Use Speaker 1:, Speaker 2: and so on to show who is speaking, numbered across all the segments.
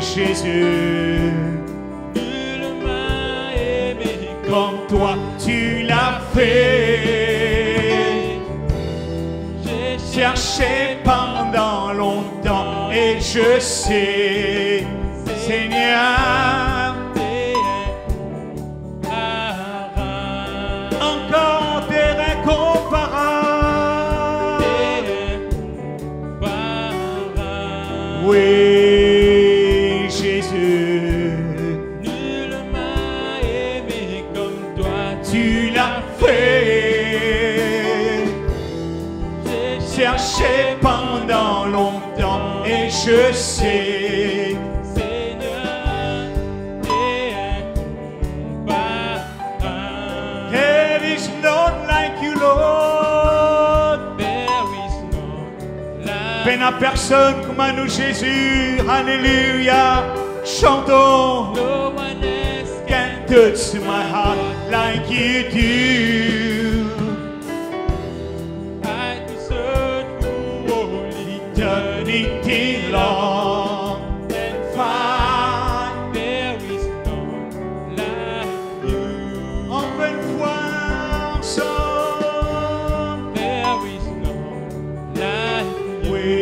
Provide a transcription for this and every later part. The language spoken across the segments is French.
Speaker 1: Jésus.
Speaker 2: Nul m'a aimé
Speaker 1: Comme toi, tu l'as fait.
Speaker 2: j'ai
Speaker 1: Cherché pendant longtemps et je sais, Seigneur, encore t'es incomparable. Oui, Jésus,
Speaker 2: Nul m'a aimé comme toi,
Speaker 1: tu l'as fait. Cherché pendant longtemps et je sais,
Speaker 2: Seigneur, t'es incomparable.
Speaker 1: there is none like you, Lord.
Speaker 2: There is none like
Speaker 1: Peine à personne comme à nous, Jésus. Alléluia. Chantons.
Speaker 2: no one else
Speaker 1: Can touch my heart like you do.
Speaker 2: I could search through all
Speaker 1: Eternity long and find.
Speaker 2: there is none like you.
Speaker 1: Encore une fois ensemble.
Speaker 2: There is none like you.
Speaker 1: Oui,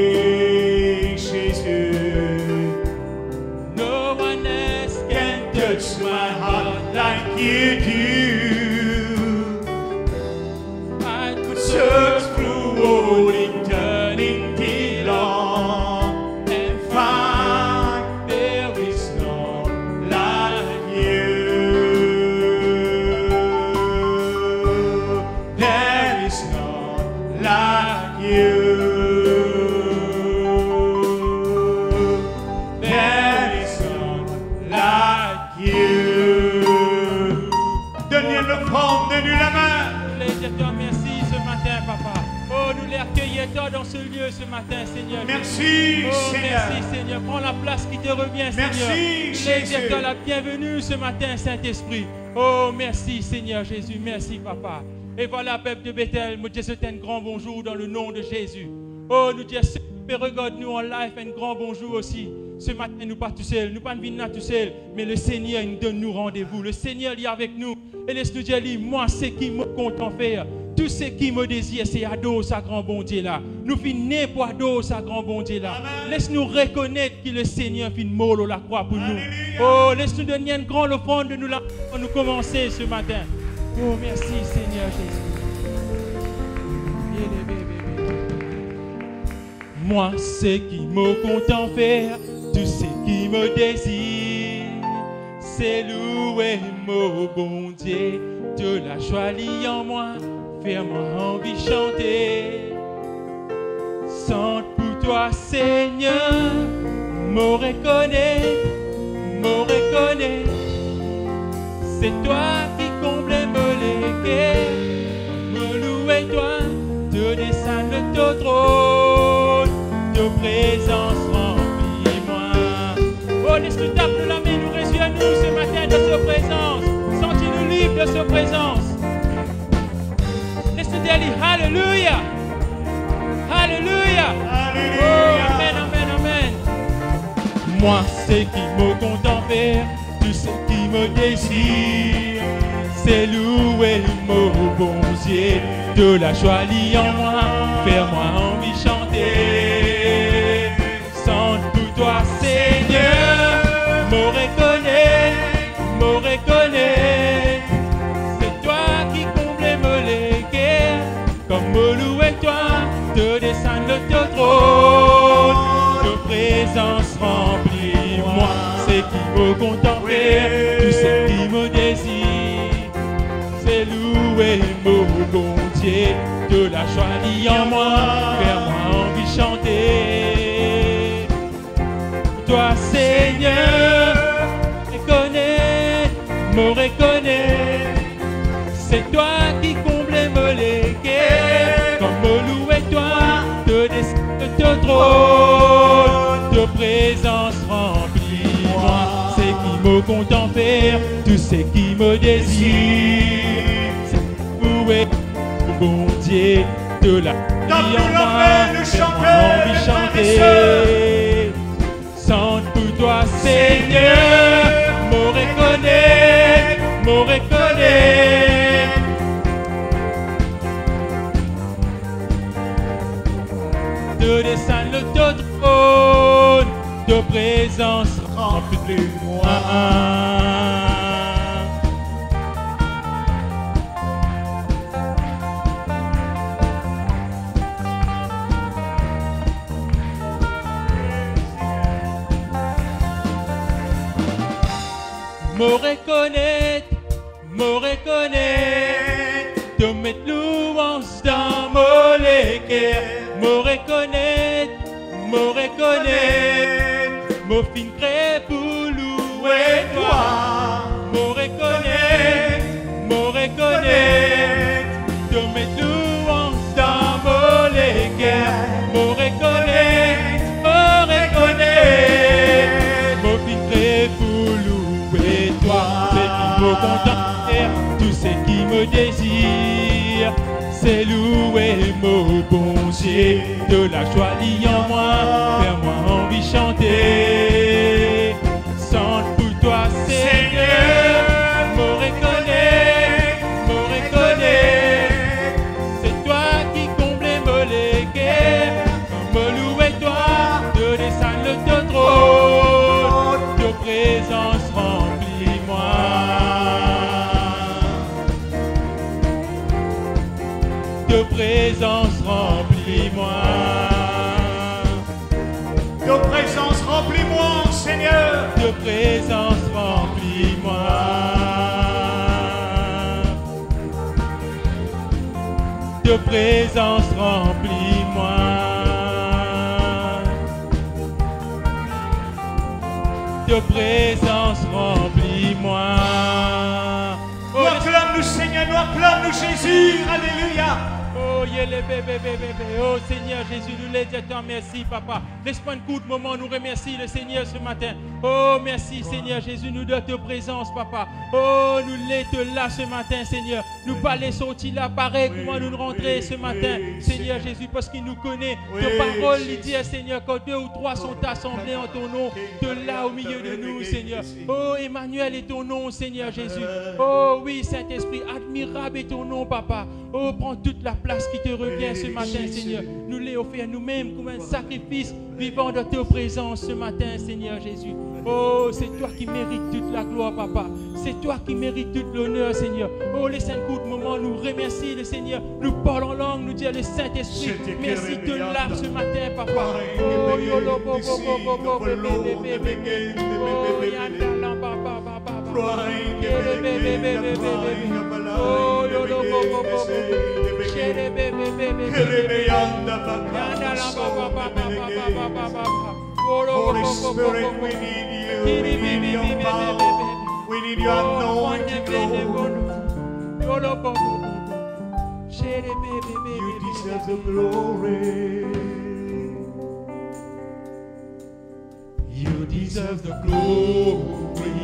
Speaker 1: Jésus.
Speaker 2: No one else
Speaker 1: Can touch my heart like you do.
Speaker 2: I could
Speaker 1: Search through all eternity long and find
Speaker 2: there is none
Speaker 1: like you. There is none like you. There is none like you. Donnez l'offrande, donnez la main.
Speaker 2: Nous les te remercie ce matin, papa. Oh, nous les accueillons dans ce lieu ce matin, Seigneur.
Speaker 1: Merci,
Speaker 2: Oh,
Speaker 1: Seigneur.
Speaker 2: merci, Seigneur. Prends la place qui te revient,
Speaker 1: Merci,
Speaker 2: Seigneur.
Speaker 1: Jésus.
Speaker 2: Nous la bienvenue ce matin, Saint-Esprit. Oh, merci, Seigneur Jésus. Merci, papa. Et voilà, peuple de Bethel, nous disons un grand bonjour dans le nom de Jésus. Oh, nous disons, regarde-nous en live, un grand bonjour aussi. Ce matin, nous pas tout seuls, nous pas venir tout seuls, mais le Seigneur il nous donne nous rendez-vous. Le Seigneur est avec nous. Et laisse-nous dire, moi, c'est qui me compte en faire. Tout ce qui me désire, c'est adorer sa grand bon Dieu là. Nous finissons pour adorer sa grand bon Dieu là. Laisse-nous reconnaître que le Seigneur finit mort la croix pour nous. Oh, laisse-nous donner une grande offrande de nous là pour nous commencer ce matin. Oh, merci Seigneur Jésus. Moi, c'est qui me compte en faire, tout ce qui me désire, c'est louer mon bon Dieu, de la joie liée en moi, faire-moi envie chanter. Chante pour toi, Seigneur, me reconnais, c'est toi qui comble me léguer, me louer toi, te descendre de ton trône, de présence remplis-moi. Oh, laisse-nous taper la main, nous réjouissons-nous ce matin de sa présence, sentez-nous libres de sa présence. Laisse-nous dire, Alléluia, Alléluia, oh, Amen, Amen, Amen. Moi, c'est qui me compte en faire, tout ce qui me désire, c'est louer mon bon Dieu, de la joie liée en moi, faire-moi envie chanter. Chante pour toi, Seigneur, me reconnais, c'est toi qui comble me léguer, comme me louer toi, te descendre de ton trône, de présence remplis-moi, c'est qui me contempler, tout ce qui me désire, c'est louer mon bon Dieu, de la joie liée en moi, faire-moi envie chanter. Toi Seigneur, reconnais, c'est toi qui comble me léguer, comme me louer toi, te descendre de ton trône, de présence remplis-moi, c'est qui me compte en faire, tout ce qui me désire, c'est louer le bon Dieu, de la vie en moi, fais-moi envie chanter. Chante pour toi Seigneur, me reconnaître, me reconnaître. De descendre le trône, de présence remplis-moi. Me reconnaître, de mettre louange dans mon équerre. Me reconnaître, me fin créé pour louer toi. Me reconnaître, de mettre louange dans mon équerre. Me reconnaître, me fin créé pour louer toi. C'est qui me contempler, tout ce qui me désire, c'est louer mon bon Dieu. De la joie liée en moi, fais-moi envie chanter. Chante pour toi, Seigneur, me reconnais. C'est toi qui combles me l'équerre. Me louer toi, de descendre le trône, de présence remplis-moi. De présence remplis-moi.
Speaker 1: De présence remplis-moi, Seigneur.
Speaker 2: De présence remplis-moi. De présence remplis-moi. De présence remplis-moi.
Speaker 1: Nous acclame-nous, Seigneur, nous acclame-nous, Jésus. Alléluia.
Speaker 2: Oh, oh Seigneur Jésus, nous les disons merci, Papa. Laisse-moi un coup de moment, nous remercions le Seigneur ce matin. Oh, merci, Seigneur Jésus, nous de ta présence, Papa. Oh, nous l'êtes là ce matin, Seigneur. Nous pas les sortir là, pareil, comment nous rentrer ce matin, Seigneur Jésus, parce qu'il nous connaît. Ta parole, il dit, Seigneur, quand 2 ou 3 sont assemblés en ton nom, de là au milieu de nous, Seigneur. Oh, Emmanuel est ton nom, Seigneur Jésus. Oh, oui, Saint-Esprit, admirable est ton nom, Papa. Oh, prends toute la place qui te revient ce matin, Seigneur. Nous les offrir nous-mêmes comme un sacrifice vivant dans ta présence ce matin, Seigneur Jésus. Oh, c'est toi qui mérites toute la gloire, Papa. C'est toi qui mérites tout l'honneur, Seigneur. Oh, les 5 coups de moment, nous remercions le Seigneur. Nous parlons en langue, nous disons le Saint-Esprit. Merci de là ce matin, Papa. Oh, yolo, bo, bo, bo, bo, bo, bébé, bébé, bébé. Oh, yandala, papa, papa, papa. Oh, yolo, bo, bo, bo, bo. Chéri, bébé, bébé, bébé. Yandala, papa, papa, papa, papa.
Speaker 1: Holy Spirit, we need you. We need your power. We need your anointing, Lord. You deserve the glory.
Speaker 2: You deserve the glory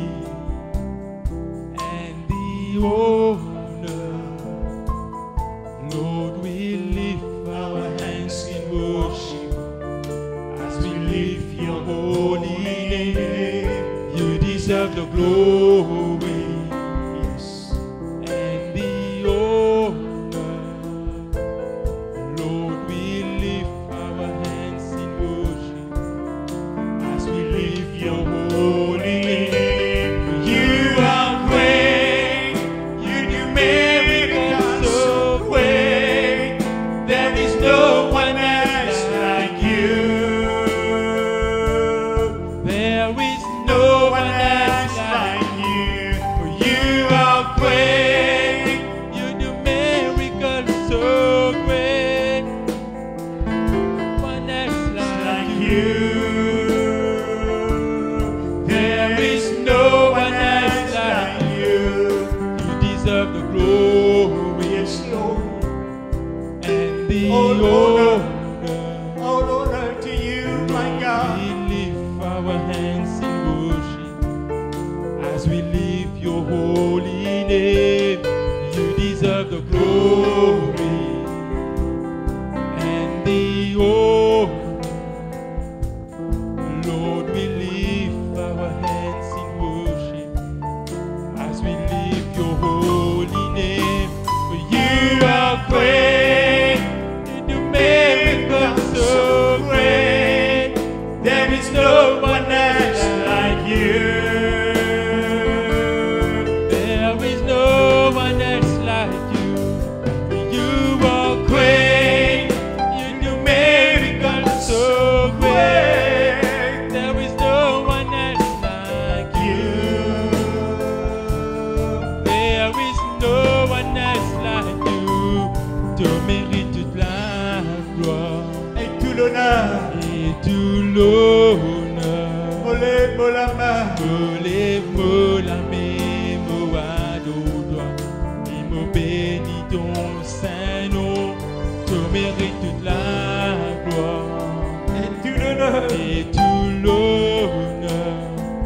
Speaker 2: and the honor. Lord, we lift our hands in worship as we lift your holy name. You deserve the glory, yes, and the honor. Lord, we lift our hands in worship as we lift your holy name.
Speaker 1: You are great. You do miracles so great. There is no one else like you.
Speaker 2: There is no one else like
Speaker 1: you. You are great.
Speaker 2: you. Do miracles so great. One else like you.
Speaker 1: There is no one else like you.
Speaker 2: You deserve the glory
Speaker 1: Yes, Lord.
Speaker 2: and the
Speaker 1: All honor.
Speaker 2: honor.
Speaker 1: All honor to you, my God.
Speaker 2: We lift our hands in worship as we lift your holy name. You deserve the glory and the honor. Lord, we lift our Me lève, me la mets, me adore, et me bénis ton Saint-Nom. Tu mérites toute la gloire
Speaker 1: Et tout l'honneur.
Speaker 2: et tout l'honneur.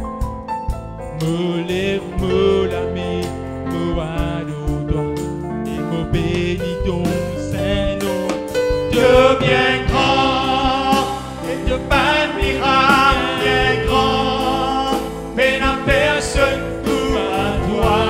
Speaker 2: Me lève, me la mets, me adore, et me bénis ton Saint-Nom.
Speaker 1: Dieu bien grand, et Dieu pas de miracle, bien grand, mais n'a personne comme toi.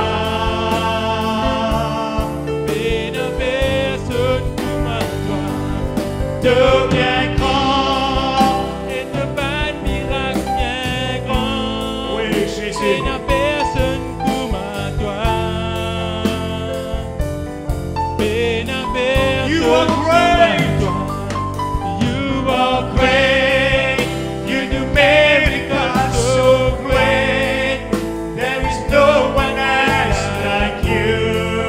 Speaker 2: Mais n'a personne comme toi.
Speaker 1: Dieu bien grand,
Speaker 2: Et ne pas de miracle bien grand.
Speaker 1: oui
Speaker 2: Et
Speaker 1: Jésus,
Speaker 2: n'a personne comme toi. Et n'a personne
Speaker 1: You are great.
Speaker 2: comme toi. You are
Speaker 1: great, you do miracles so great, there is no one else like you.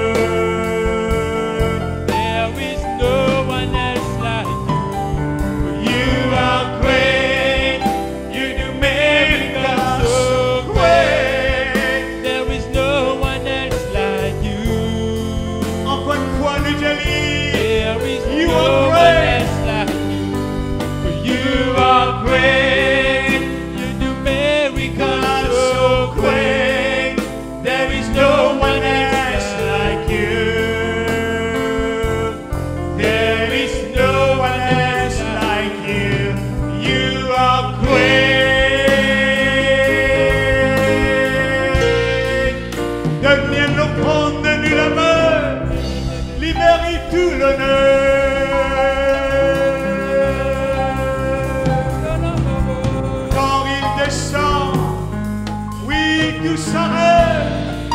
Speaker 2: There is no one else like you.
Speaker 1: You are great, you do miracles so great.
Speaker 2: There is no one else like you.
Speaker 1: Encore une fois, nous te dis,
Speaker 2: There is
Speaker 1: You
Speaker 2: no
Speaker 1: are
Speaker 2: one
Speaker 1: great.
Speaker 2: else like you. For you
Speaker 1: you are great,
Speaker 2: you do miracles
Speaker 1: God so great, there is no one else like you. There is no one else like you. You are great. Donne-lui l'offrande, donne-lui la main, lui mérite tout l'honneur. Quand il descend, oui, tout s'arrête.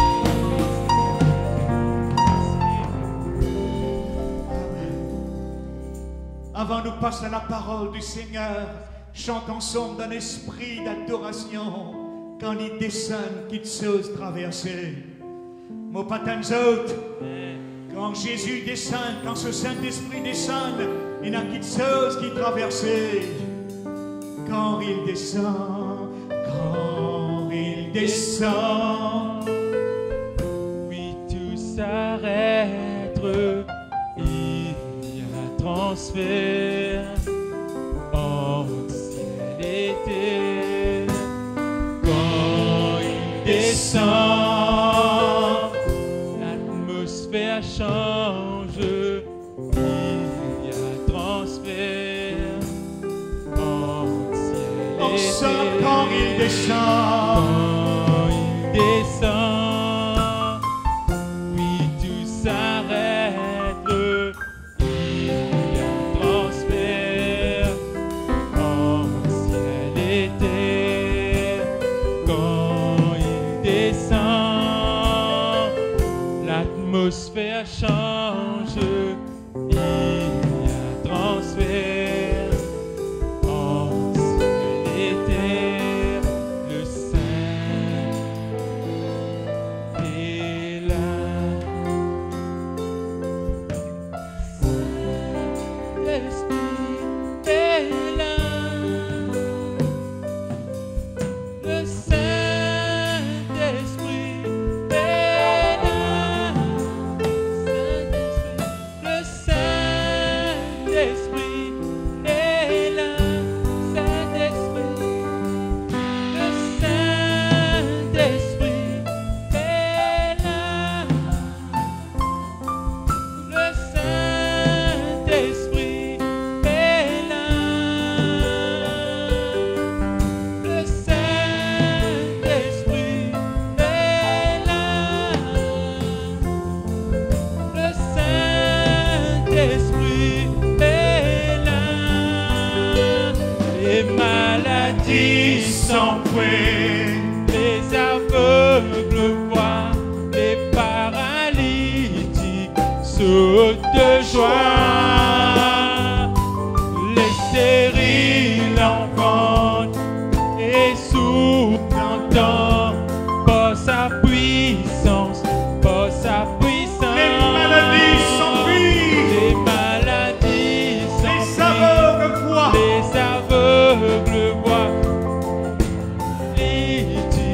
Speaker 1: Avant nous passer à la parole du Seigneur, chante ensemble d'un esprit d'adoration. Quand il descend, qu'il chose traverser. Mon patin autres, quand Jésus descend, quand ce Saint-Esprit descend, il n'a qu'une chose qui traverse. Quand il descend, quand il descend,
Speaker 2: Oui, tout s'arrête. Il y a transfert entre ciel et terre. Quand il descend, l'atmosphère change. Il y a transfert entre ciel
Speaker 1: on
Speaker 2: et
Speaker 1: sent
Speaker 2: terre.
Speaker 1: quand il descend.
Speaker 2: Quand il descend, oui, tout s'arrête. Il y a transfert entre ciel et terre. Quand il descend, l'atmosphère change. Il y a transfert entre ciel et terre. Le Saint est là. L'Esprit est là. Le Saint-Esprit est là. Le Saint-Esprit est là. Saint-Esprit. Le Saint-Esprit est là. Le Saint-Esprit est là. Le Saint-Esprit est là. Le Saint-Esprit est là. Les maladies s'enfuient, les aveugles voient, les paralytiques sautent de joie. Les stériles enfantent et sourds n'entendent pas sa puissance, pas sa puissance.
Speaker 1: Les maladies s'enfuient.
Speaker 2: Les maladies
Speaker 1: Les
Speaker 2: s'enfuient.
Speaker 1: aveugles voient.
Speaker 2: Les aveugles voient. Les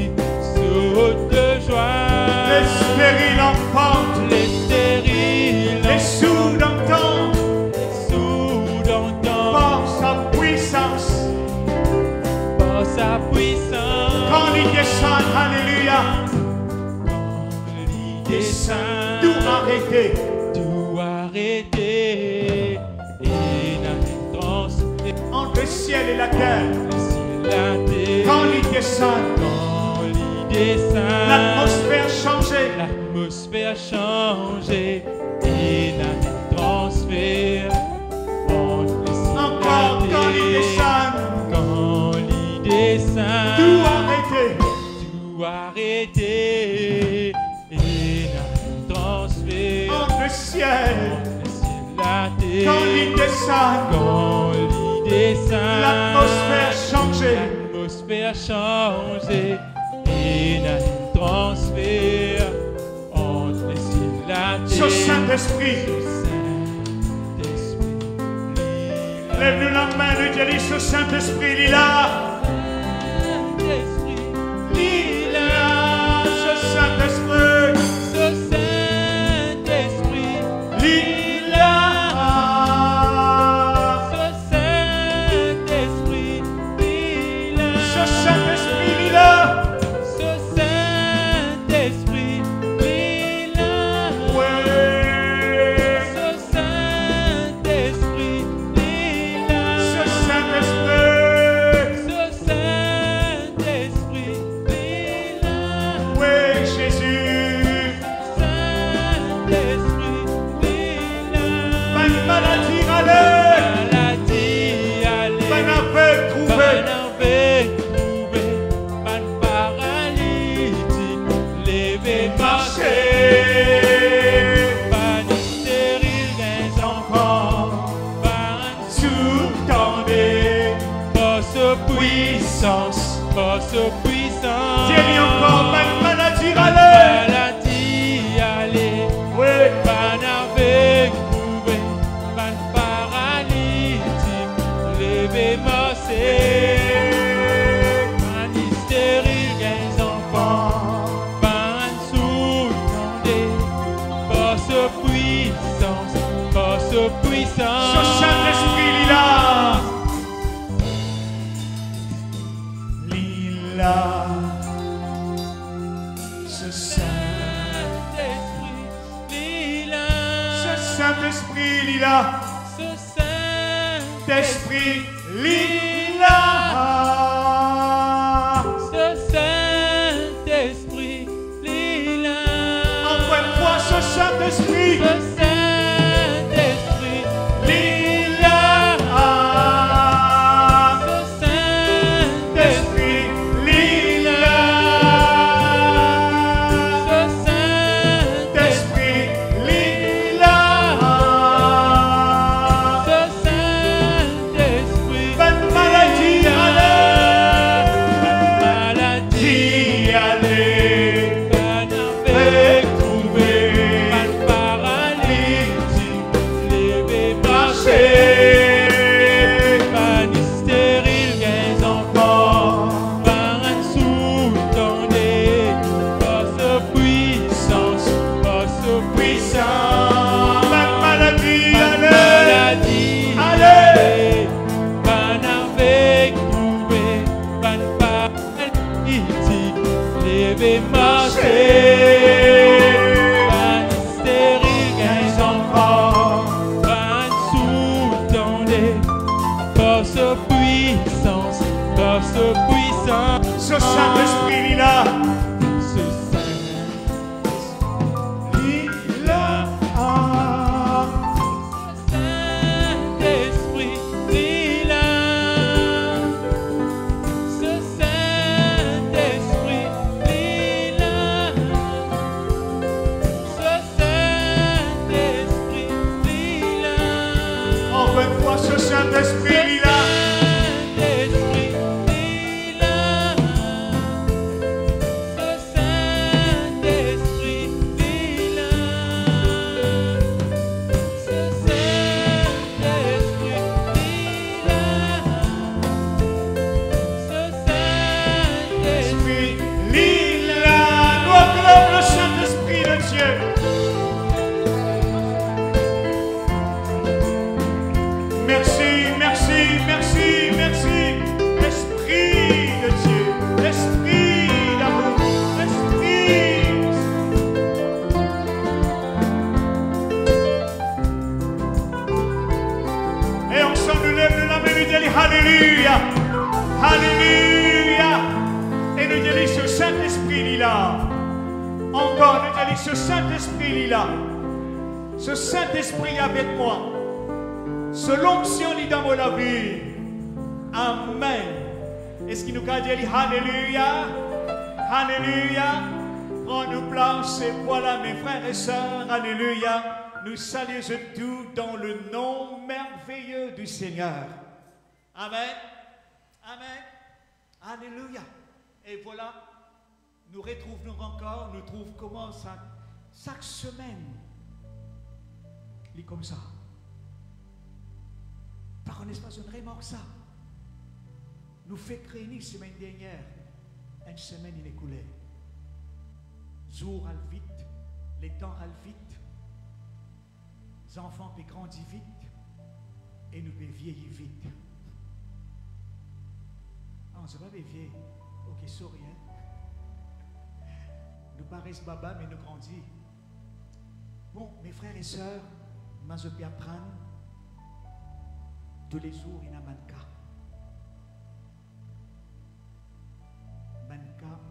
Speaker 1: il descend, alléluia.
Speaker 2: Quand il descend,
Speaker 1: Tout arrêté.
Speaker 2: tout arrêté, et la transféré
Speaker 1: Entre le ciel et la terre.
Speaker 2: la terre.
Speaker 1: Quand il descend,
Speaker 2: Quand il descend,
Speaker 1: l'atmosphère changée.
Speaker 2: l'atmosphère changée, et la transfère entre les cieux et la
Speaker 1: Encore quand il
Speaker 2: terre.
Speaker 1: descend,
Speaker 2: Quand il descend,
Speaker 1: tout arrêté.
Speaker 2: tout arrêté, et la transfert
Speaker 1: Entre le ciel,
Speaker 2: entre les cieux et la terre.
Speaker 1: quand il descend,
Speaker 2: Quand il descend,
Speaker 1: l'atmosphère changée.
Speaker 2: l'atmosphère changée, et la transfert entre les cieux et la terre.
Speaker 1: Ce Saint-Esprit, lève-nous la main de Dieu, dis ce Saint-Esprit, il est là. Il est là, ce Saint-Esprit, il est là. Ce Saint-Esprit, il est là. Ouais. Ce Saint-Esprit, ouais, Jésus. Pas de maladie, allez. Pas d'aveugle, trouvé.
Speaker 2: Puissance,
Speaker 1: Dis-lui encore, pas de maladie, allez.
Speaker 2: maladie, allez.
Speaker 1: Ouais.
Speaker 2: Ban avec trouvé, ban paralytique, levé marché, ban stérile, gains enfants, ban sous-tendé, force puissance, force puissance.
Speaker 1: Ce Saint-Esprit, il est là. Il est là. Ce Saint-Esprit, il est là. D'esprit, lila. Envoie-moi ce Saint-Esprit, lila. D'esprit, lila. D'esprit, lila. Pas de maladie, allez. Allez. Avec trouvé. Ce Saint-Esprit, il est là. Il est là. Saint-Esprit, il est là. Encore, nous allons, ce Saint-Esprit, il est là. Ce Saint-Esprit avec moi. Ce l'onction, il est dans mon vie. Amen. Est-ce qu'il nous a dit Alléluia? Alléluia. Prends-nous place et voilà mes frères et sœurs. Alléluia. Nous saluons tous dans le nom merveilleux du Seigneur. Amen. Amen. Alléluia. Et voilà, nous retrouvons encore, nous trouvons comment ça, chaque semaine, il est comme ça. Par un espace, une remarque ça. Nous fait créer une semaine dernière, une semaine il est écoulée. Jour al vite, les temps al vite, les enfants peuvent grandir vite et nous peuvent vieillir vite. Non, c'est pas vieillir. Ok, sorry. Hein? Nous paraissons baba, mais nous grandissons. Bon, mes frères et sœurs, moi je peux apprendre. Tous les jours, il y a un cas. Un cas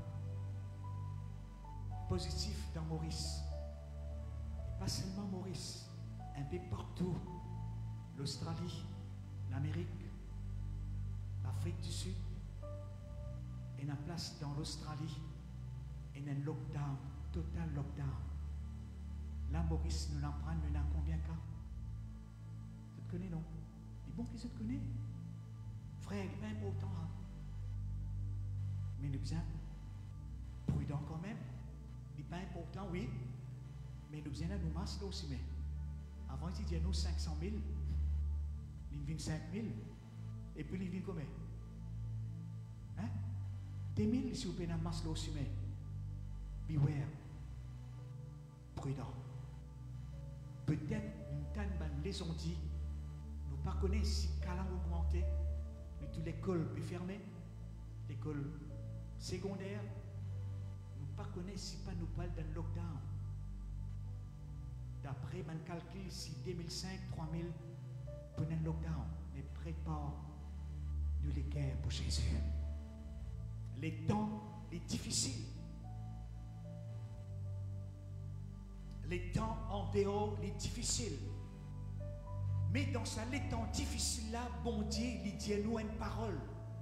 Speaker 1: positif dans Maurice. Et pas seulement Maurice, un peu partout. L'Australie, l'Amérique, l'Afrique du Sud. Et une place dans l'Australie, et un lockdown, total lockdown. Là, Maurice, nous l'en prenons, nous n'avons combien de cas? Tu te connais, non? Il est bon qu'il se connaît. Frère, il n'est pas important. Hein? Mais nous sommes prudents quand même. Il n'est pas important, oui. Mais nous sommes là, nous masques aussi. Mais avant, il disait nous 500 000, il vient 5 000, et puis il vient combien? Hein? 10 000 si vous pouvez masque aussi. Mais beware. Prudent. Peut-être une telle les ont dit, nous ne connaissons pas si Calan augmenté, mais toute l'école est fermée, l'école secondaire, nous ne connaissons pas si pas nous parlons d'un lockdown. D'après mon calcul, si 2005, 3000 pour un lockdown, mais prépare-nous les guerres pour Jésus. Les temps, les difficiles. Les temps en dehors, les difficiles. Mais dans ça, les temps difficiles-là, bon Dieu, il dit à nous une parole.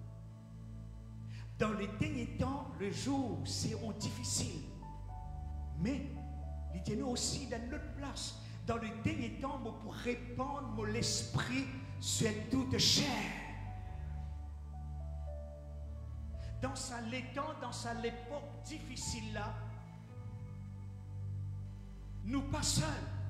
Speaker 1: Dans les derniers temps, les jours seront difficiles. Mais, il dit à nous aussi dans notre place. Dans les derniers temps, pour répandre mon esprit sur toute chair. Dans ça, les temps, dans ça, l'époque difficile-là, nous pas seuls.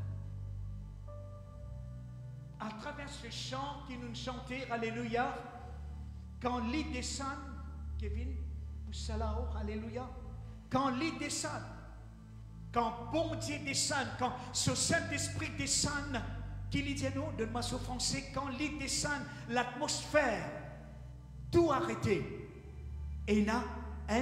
Speaker 1: À travers ce chant qui nous chantait, Alléluia, quand l'île descend, Kevin, ou Salao, Alléluia, quand l'île descend, quand bon Dieu descend, quand ce Saint-Esprit descend, qu'il dit nous, de ma français, quand l'île descend, l'atmosphère, tout arrêté, et il y a un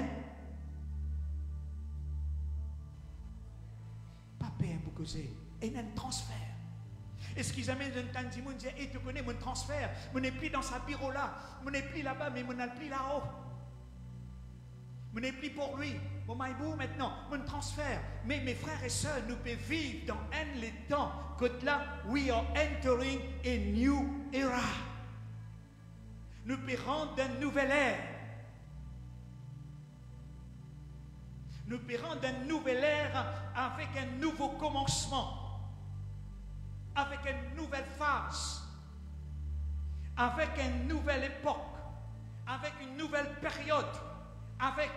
Speaker 1: père pour causer, et il y a un transfert. Est-ce qu'ils amènent un temps de monde, et tu connais mon transfert, je n'ai plus dans sa bureau là, je n'ai plus là-bas, mais je n'ai plus là-haut. Je n'ai plus pour lui. Bon, maïbou maintenant, mon transfert. Mais mes frères et sœurs, nous pouvons vivre dans un les temps que là, we are entering a new era. Nous pouvons rendre une nouvelle ère. Nous pouvons rendre une nouvelle ère avec un nouveau commencement. Avec une nouvelle phase, avec une nouvelle époque, avec une nouvelle période, avec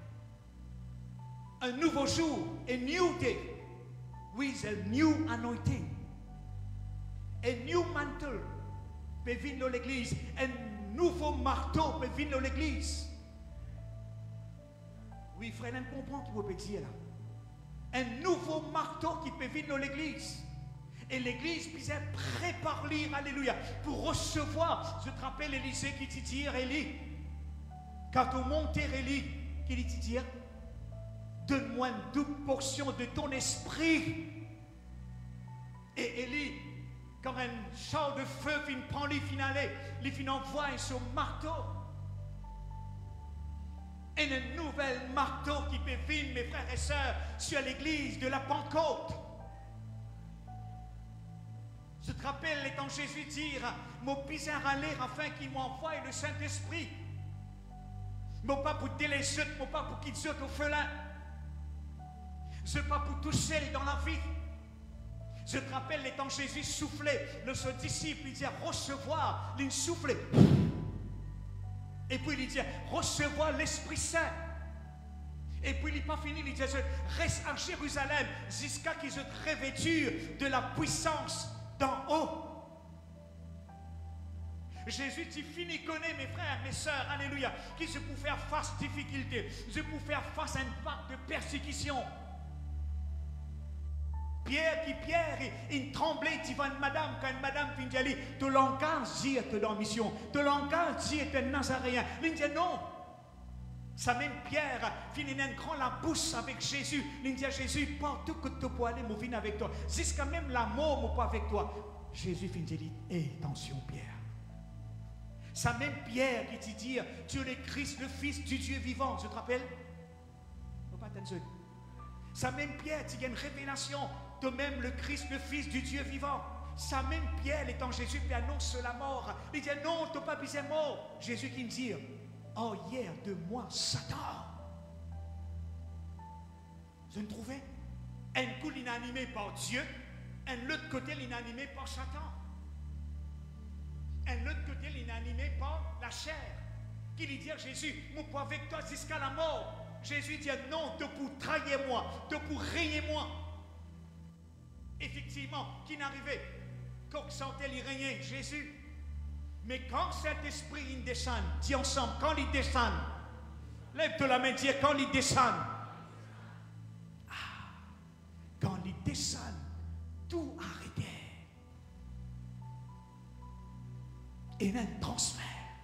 Speaker 1: un nouveau jour, a new day, with a new anointing, a new mantle peut venir dans l'église, un nouveau marteau peut venir dans l'église. Oui, frère, on comprend ce qu'il peut dire là. Un nouveau marteau qui peut venir dans l'église. Et l'église puisait préparer, alléluia, pour recevoir. Je te rappelle Élisée qui te dit, Élie, quand on monte Élie, qui te dit, donne-moi une double portion de ton esprit. Et Élie, quand un char de feu vient prendre les finales, les finales envoient son marteau. Et un nouvel marteau qui peut vivre, mes frères et sœurs, sur l'église de la Pentecôte. Je te rappelle, étant Jésus dire, mon bizarre aller afin qu'il m'envoie le Saint-Esprit. Mon pas pour délaisser, mon pas pour qu'il saute au felin. Je pas pour tout seul dans la vie. Je te rappelle, étant Jésus soufflait, le son disciple, il dit recevoir, il soufflait. Et puis il dit recevoir l'Esprit Saint. Et puis il n'est pas fini, il dit reste à Jérusalem jusqu'à qu'ils soient revêtus de la puissance d'en haut. Jésus dit fini connaît mes frères, mes sœurs, alléluia, qui se pour faire face aux difficultés, je pour faire face à une vague de persécution. Pierre, il tremblait, il va une madame, quand une madame finit d'y aller, de l'encas, dit que dans la mission, de l'encas, dit que Nazaréen. Il dit non. Ça même Pierre, finit une grande la bouche avec Jésus. Il dit à Jésus, partout que tu peux aller, moi viens avec toi. Jusqu'à même la mort, moi pas avec toi. Jésus finit de dire, attention Pierre. Ça même Pierre qui dit dire, tu es le Christ, le Fils du Dieu vivant. Je te rappelle? Non, pas attention. Ça même Pierre, il y a une révélation de même le Christ, le Fils du Dieu vivant. Ça même Pierre, étant Jésus, qui annonce la mort. Il dit non, tu n'as pas besoin de mort. Jésus qui me dit, oh hier de moi, Satan. Vous me trouvez? Un coup l'inanimé par Dieu, un autre côté l'inanimé par Satan. Un autre côté l'inanimé par la chair. Qui lui dit à Jésus, moi pas avec toi jusqu'à la mort. Jésus dit non, tu pour trahir moi, tu pour régner moi. Effectivement, qui n'arrivait qu'au sentait il régner Jésus. Mais quand cet esprit il descend, dis ensemble, quand il descend, lève-toi la main, dis quand il descend. Ah, quand il descend, tout arrêtait. Et un transfert.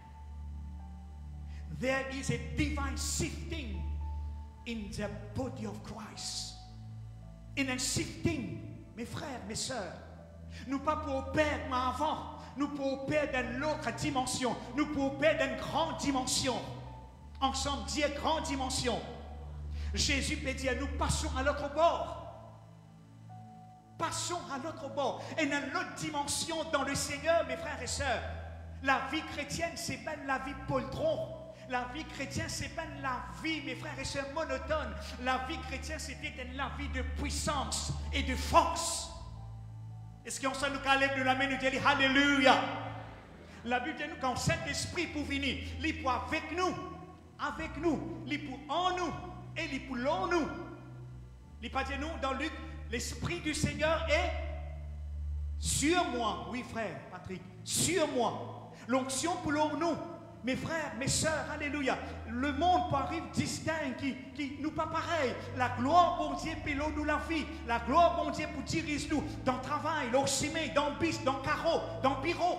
Speaker 1: There is a divine shifting in the body of Christ. In a shifting, mes frères, mes sœurs, nous pas pour perdre mais avant, nous pour perdre dans l'autre dimension, nous pour perdre dans une grande dimension. Ensemble, dire grande dimension. Jésus peut dire, nous passons à l'autre bord. Passons à l'autre bord. Et dans l'autre dimension, dans le Seigneur, mes frères et sœurs, la vie chrétienne, c'est pas la vie poltron. La vie chrétienne, c'est pas la vie, mes frères et sœurs, monotone. La vie chrétienne, c'était la vie de puissance et de force. Est-ce qu'on s'en nous calme de la main, nous dit Alléluia. La Bible dit nous, quand Saint-Esprit pour venir, il est pour avec nous, il est pour en nous, et il est pour l'en nous. Il n'est pas dit nous, dans Luc, l'Esprit du Seigneur est sur moi. Oui, frère Patrick, sur moi. L'onction pour l'en nous. Mes frères, mes sœurs, alléluia. Le monde arrive distinct, qui nous pas pareil. La gloire, bon Dieu, puis l'eau nous la vie. La gloire, bon Dieu, pour diriger nous dans le travail, dans le cimé, dans le bis, dans le carreau, dans le bureau.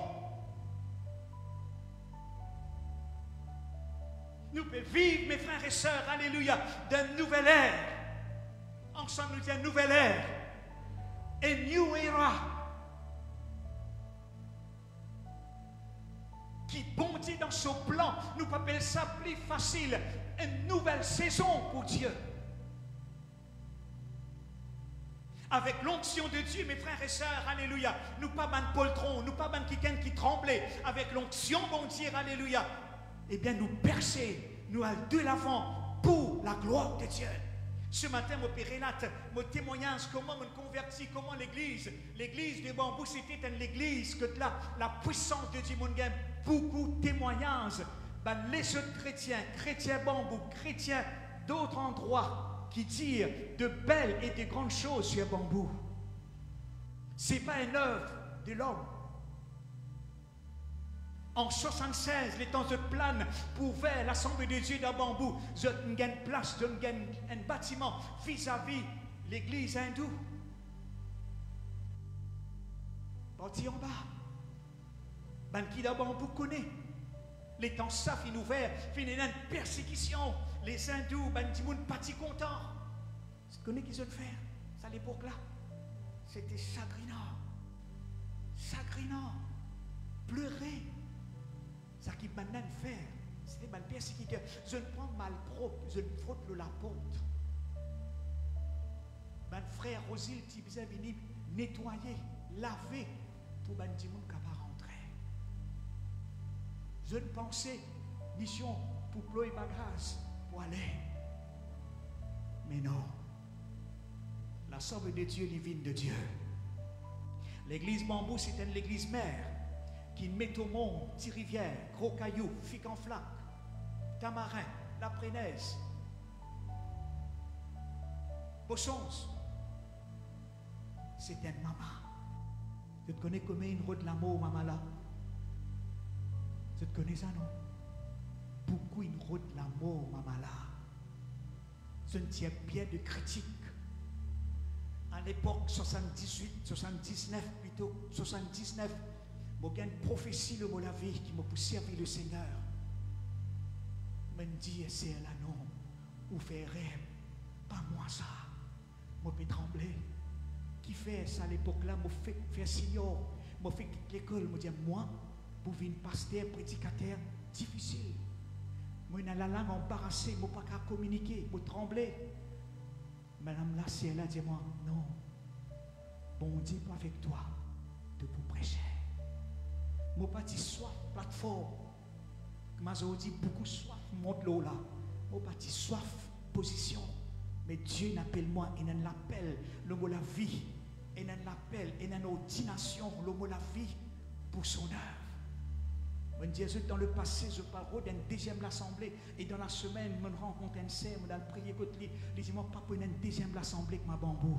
Speaker 1: Nous pouvons vivre, mes frères et sœurs, alléluia, d'une nouvelle ère. Ensemble, nous disons une nouvelle ère. A new era. Qui bondit dans son plan, nous appelons ça plus facile, une nouvelle saison pour Dieu. Avec l'onction de Dieu, mes frères et sœurs, alléluia, nous pas ban poltron, nous pas ban quelqu'un qui tremblait, avec l'onction, bon Dieu, alléluia, eh bien nous percer, nous allons de l'avant pour la gloire de Dieu. Ce matin, mon pérélate, mon témoignage, comment me converti, comment l'église de Bambou, c'était une église que la puissance de Dieu, mon gars, beaucoup de témoignages, ben, les autres chrétiens Bambou, chrétiens d'autres endroits, qui disent de belles et de grandes choses sur Bambou. Ce n'est pas une œuvre de l'homme. En 1976, les temps de plan pour faire l'Assemblée de Dieu dans Bambou, ils ont une place, un bâtiment vis-à-vis l'église hindoue. Bâti en bas. Ben qui dans Bambou connaît. Les temps ça fin ouvert, fin une persécution. Les hindous, ben dit moun pas si content. Vous connaissez qu'ils ont fait ça à l'époque là. C'était chagrinant. Chagrinant. Pleurer. Ça qui maintenant faire, C'était mal persécuteur. Je ne prends mal propre, je ne frotte le la porte. Mon frère Rosil, tu besoin venir nettoyer, laver pour que les gens ne pas rentrer. Je ne pensais mission pour ployer ma grâce, pour aller. Mais non. L'Assemblée de Dieu, divine de Dieu. L'église Bambou, c'était l'église mère qui met au monde, Rivière, Gros Caillou, Fic en Flac, Tamarin, La Prénaise, Bossons. C'était une maman. Tu te connais comme une route de l'amour, maman là? Tu te connais ça, non? Beaucoup une route de l'amour, maman là. Je ne tiens bien de critique. À l'époque 78, 79 plutôt, 79, j'ai une prophétie le mot la vie qui m'a servi le Seigneur. Me dit, c'est là non, ou faire rêve, pas moi ça. Moi peux trembler. Qui fait ça à l'époque là, m'a fait faire senior, m'a fait quitter l'école, m'a dit moi, pour venir pasteur, prédicateur, difficile. Moi dans la langue embarrassée, moi pas qu'à communiquer, moi trembler. Madame la c'est là, dit moi, non, bon Dieu pas avec toi, de pour prêcher. Moi pas dit soif, plateforme. Moi j'ai dit beaucoup soif, monte l'eau là. Moi pas dit soif, position. Mais Dieu n'appelle moi, il n'appelle le mot la vie, il n'appelle, il n'a ordination, le mot la vie pour son œuvre. Mon Dieu, dans le passé, je parle d'une deuxième assemblée et dans la semaine, je me rencontre un sœur, je me prier contre lui, je dis, moi, pas pour une deuxième assemblée que ma bambou.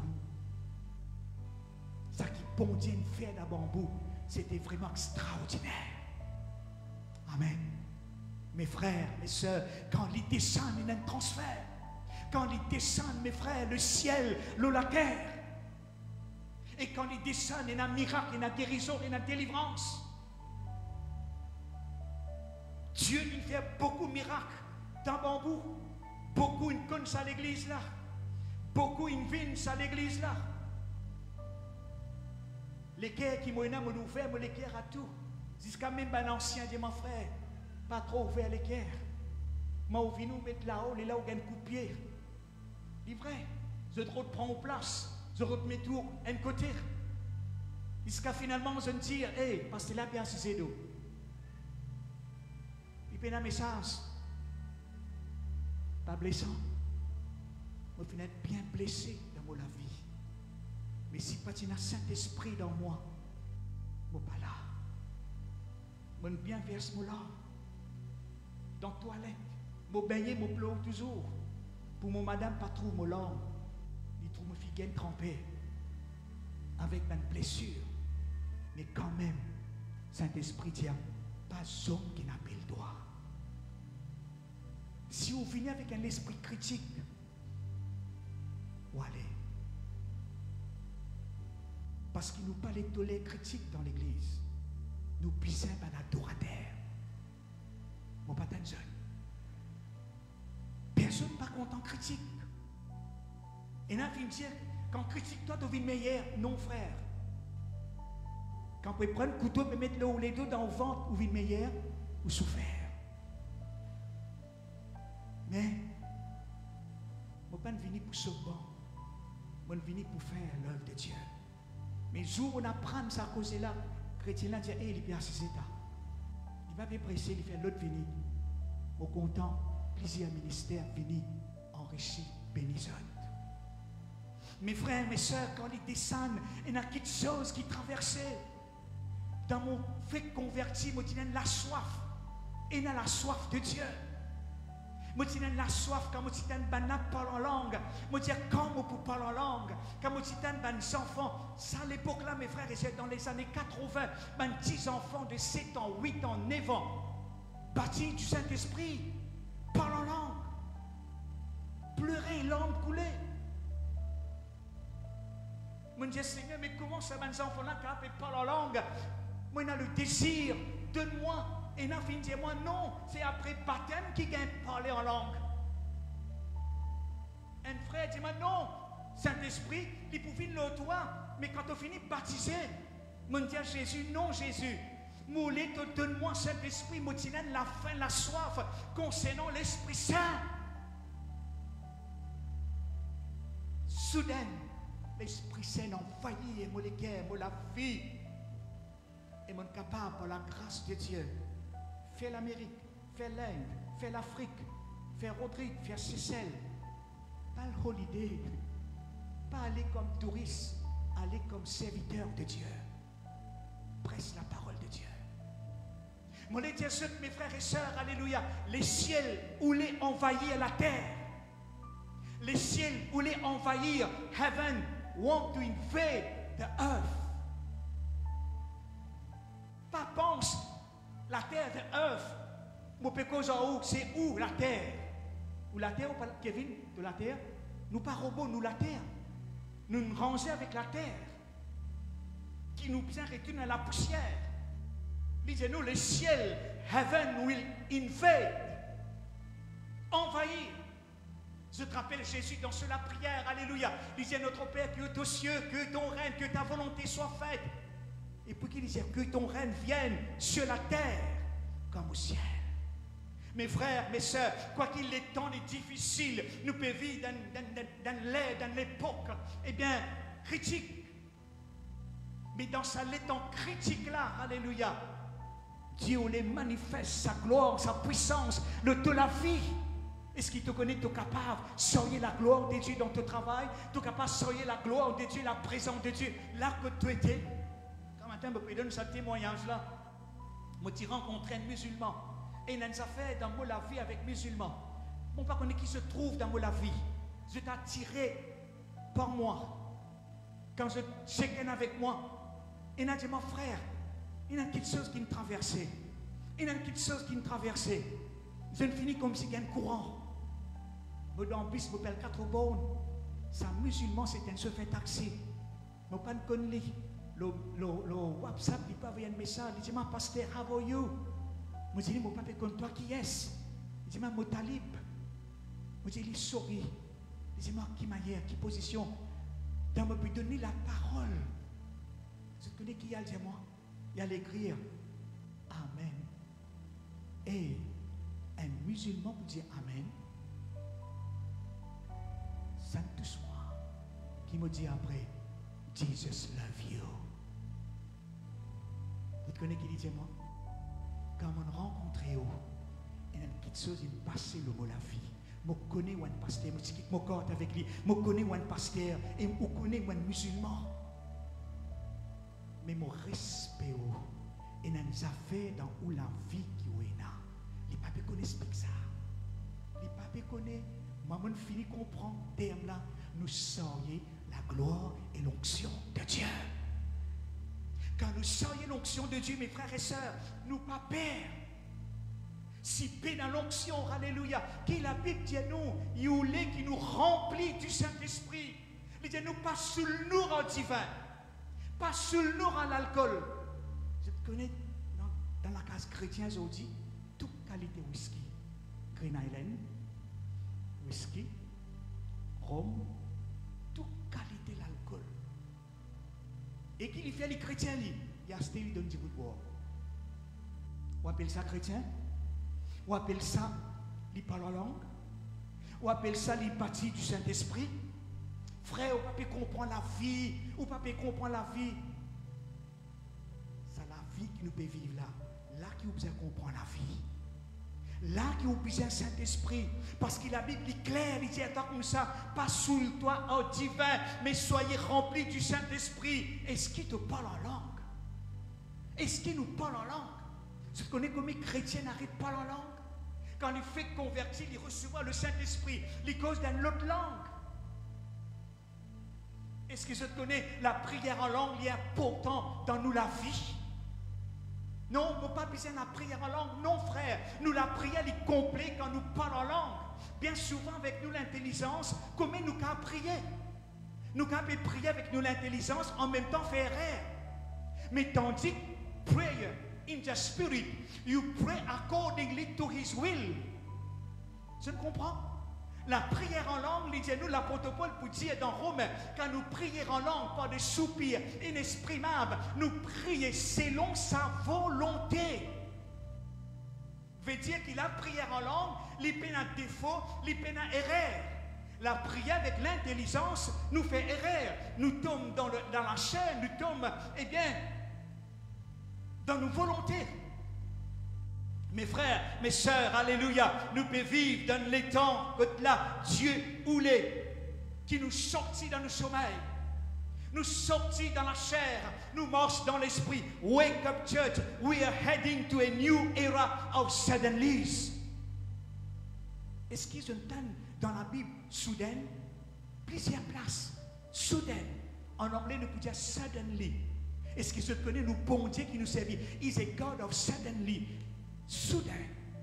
Speaker 1: Ça qui bon Dieu fait à bambou, c'était vraiment extraordinaire. Amen. Mes frères, mes soeurs, quand ils descendent, il y a un transfert. Quand ils descendent, mes frères, le ciel, la terre. Et quand ils descendent, il y a un miracle, il y a une guérison, il y a une délivrance. Dieu, il fait beaucoup de miracles dans Bambou. Beaucoup, il connaît ça à l'église là. Beaucoup, il vient ça à l'église là. L'équerre qui m'a ouvert, moi l'équerre à tout. Jusqu'à même l'ancien dit, mon frère, pas trop ouvert l'équerre. Moi, on vient nous mettre là-haut, et là, on gagne coup de pied. C'est vrai, je te prends place, je remets tout un côté. Jusqu'à finalement, je me dis, hé, parce que là, bien, c'est d'eau. Il fait un message. Pas blessant. Je finis bien blessé dans ma vie. Mais si pas il y a un Saint-Esprit dans moi, je ne suis pas là. Je suis bien verse moi là. Dans la toilette. Je baigner, je pleure toujours. Pour mon madame, pas trop mon langue. Il trouve mon fille trempée. Avec ma blessure. Mais quand même, Saint-Esprit dit, pas homme qui n'a pas le droit. Si vous venez avec un esprit critique, où aller? Parce qu'il nous parle de les critiques dans l'église. Nous pisons par l'adorateur. Mon pas jeune. Personne n'est pas content critique. Et là, il dire, quand critique toi, tu deviens meilleur. Non, frère. Quand vous pouvez prendre le couteau et mettre l'eau les deux dans le ventre, vous devenez meilleur, vous souffrez. Mais, je ne suis pas venu pour sauver, je suis venu pour faire l'œuvre de Dieu. Mais jour où on apprend ça cause-là, le chrétien dit, il est bien c'est ça. Il va pas pressé, il fait l'autre venir. Au content, plusieurs ministères venus enrichis, bénis. Mes frères, mes soeurs, quand ils descendent, il y a quelque chose qui traversait. Dans mon fait converti, moi, il y a la soif. Il y a la soif de Dieu. Moi, je la soif quand je parle en langue. Moi, je quand je parle en langue. Quand je des enfants, ça à l'époque là, mes frères et sœurs, dans les années 80, 10 enfants de 7 ans, 8 ans, 9 ans, bâtis du Saint-Esprit, parlent en langue. Pleurer, langue coulée. Moi, je dis, Seigneur, mais comment ça, mes enfants-là, quand ils parlent en langue? Moi, j'ai le désir, donne-moi. Et n'a fini de moi, non, c'est après baptême qui gagne parler en langue. Un frère dit moi, non, Saint-Esprit, il peut venir le toi, mais quand on finit baptisé, on dit à Jésus, non Jésus, Moulez, donne-moi Saint-Esprit, motinane la faim, la soif concernant l'Esprit Saint. Soudain, l'Esprit Saint envahit et moi les guerres, moi la vie. Et mon capable, par la grâce de Dieu, faire l'Amérique, faire l'Inde, faire l'Afrique, faire Rodrigue, faire Seychelles. Pas le holiday, pas aller comme touriste, aller comme serviteur de Dieu. Presse la parole de Dieu. Mon Dieu, mes frères et sœurs, alléluia, les ciels voulaient envahir la terre. Les ciels voulaient envahir. Heaven want to invade the earth. Pas pense la terre, the earth. C'est où la terre? Ou la terre, ou pas Kevin, de la terre? Nous pas robots, nous la terre. Nous nous rangeons avec la terre. Qui nous retourne à la poussière. Lisez-nous, le ciel, heaven will invade. Envahir. Je te rappelle Jésus dans la prière, alléluia. Disait notre Père qui est aux cieux, que ton règne, que ta volonté soit faite. Et puis qu'il disait que ton règne vienne sur la terre comme au ciel. Mes frères, mes sœurs, quoi qu'il est temps et difficile, nous pouvons vivre dans l'époque, eh bien, critique. Mais dans l'étang critique-là, alléluia, Dieu les manifeste sa gloire, sa puissance, de la vie. Est-ce qu'il te connaît, tu es capable de soigner la gloire de Dieu dans ton travail, tu es capable de soigner la gloire de Dieu, la présence de Dieu, là que tu étais. Quand matin, je peux donner ce témoignage-là. Moi, j'ai rencontré un musulman. Et il a fait dans la vie avec musulmans. Bon, pas connaître qui se trouve dans la vie. Je t'ai attiré par moi. Quand je check-in avec moi, il a dit, mon frère, il y a quelque chose qui me traversait. Il y a quelque chose qui me traversait. Je ne finis comme si il y a un courant. Mais dans le bus, je m'appelle 4 bornes. Ça, musulman, c'est un chauffeur taxi. Je ne connais pas le WhatsApp, il peut envoyer un message. Il dit, mon pasteur, how are you? Je dis, mon papa, comme toi, qui est-ce? Il dit, mon talib. Je dis, il sourit. Il dit, qui manière, qui position? Donc, je peux donner la parole. Je connais qui y a, il dit, moi, il y a l'écrire. Amen. Et un musulman peut dire Amen. Saint soir, qui me dit après, Jesus love you. Vous connaissez qui dit moi? Quand on rencontre il y a quelque chose, il passe le mot la vie. Je connais un pasteur, je quitte mon corps avec lui. Je connais un pasteur et je connais un musulman. Mais mon respect, et dans les affaires dans où la vie qui est là, les papes connaissent ça. Les papes connaissent, maman finit comprendre terme là, nous soyons la gloire et l'onction de Dieu. Quand nous soyons l'onction de Dieu, mes frères et sœurs, nous pas peur. Si paix dans l'onction, alléluia, qui la Bible dit nous, il est qui nous remplit du Saint-Esprit. Il dit nous pas sous le nour en divin, pas sous le nour en alcool. Je te connais dans la case chrétienne, je dis toute qualité whisky, Green Island, whisky, rhum, toute qualité l'alcool. Et qui fait les chrétiens, il y a ce qu'il donne du bout de bois. On appelle ça chrétien? On appelle ça, il parle en langue. On appelle ça, il bâtit du Saint-Esprit. Frère, on ne peut pas comprendre la vie. On ne peut pas comprendre la vie. C'est la vie qui nous peut vivre là. Là qui nous peut comprendre la vie. Là qui nous peut un Saint-Esprit. Parce que la Bible est claire, il dit attends comme ça, pas sous le toit en divin, mais soyez remplis du Saint-Esprit. Est-ce qu'il te parle en langue? Est-ce qu'il nous parle en langue? Tu connais combien les chrétiens n'arrêtent pas en langue? Quand il fait convertir, il reçoit le Saint-Esprit, il cause d'une autre langue. Est-ce que je te connais la prière en langue, il est important dans nous la vie? Non, nous pas besoin de la prière en langue. Non, frère, nous la prière est complète quand nous parlons en langue. Bien souvent avec nous l'intelligence, comment nous pouvons prier? Nous pouvons prier avec nous l'intelligence en même temps faire erreur. Mais tandis que prayer in the spirit, you pray accordingly to his will. Je ne comprends. La prière en langue, il dit nous, l'apôtre Paul pour dire dans Romains, quand nous prions en langue par des soupirs inexprimables, nous prions selon sa volonté. Veut dire qu'il a prière en langue, il peut un défaut, il peut un erreur. La prière avec l'intelligence nous fait erreur. Nous tombons dans la chair, nous tombons, eh bien, dans nos volontés. Mes frères, mes sœurs, alléluia, nous pouvons vivre dans les temps que là, Dieu oulé, qui nous sortit dans le sommeil, nous sortit dans la chair, nous marchons dans l'esprit. Wake up, church, we are heading to a new era of suddenlies. Est-ce qu'ils entendent dans la Bible soudaine? Plusieurs places. Soudaine. En anglais, nous pouvons dire suddenly. Est-ce qu'ils se connaissent, nous, bon Dieu qui nous servit? He's a God of suddenly. Soudain.